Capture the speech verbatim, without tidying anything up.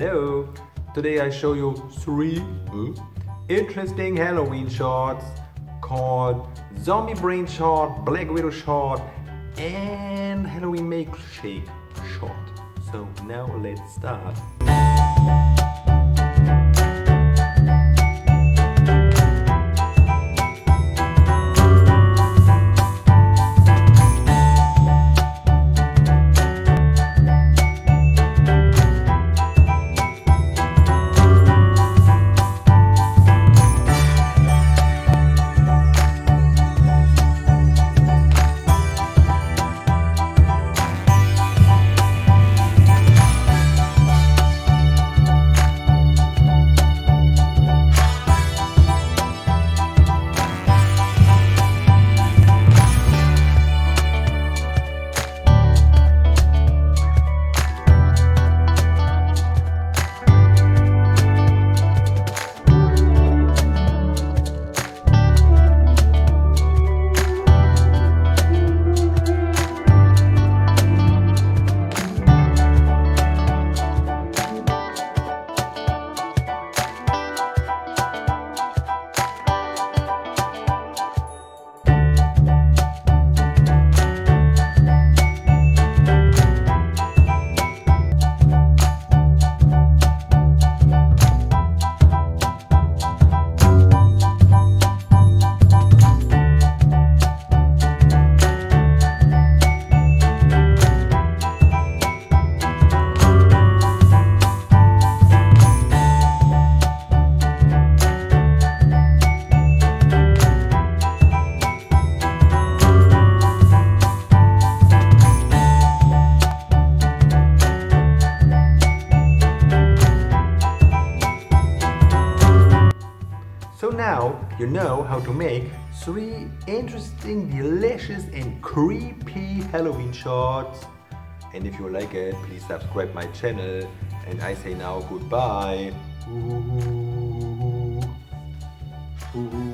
Hello! Today I show you three uh, interesting Halloween shorts called Zombie Brain Short, Black Widow Short and Halloween Milkshake Short. So now let's start. So now you know how to make three interesting, delicious and creepy Halloween shorts. And if you like it, please subscribe my channel. And I say now goodbye. Ooh. Ooh.